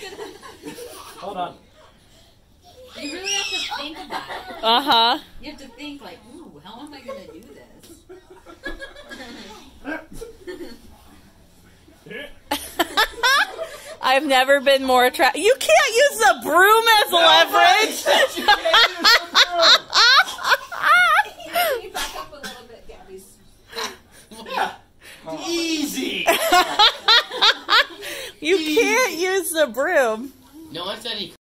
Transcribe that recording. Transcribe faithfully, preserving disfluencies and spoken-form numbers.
Hold on. You really have to think about it. Uh huh. You have to think like, ooh, how am I gonna do this? I've never been more attracted. You can't use the broom as leverage. Can you back up a little bit, Gabby's? Yeah. Easy. You can't use the broom. No one said he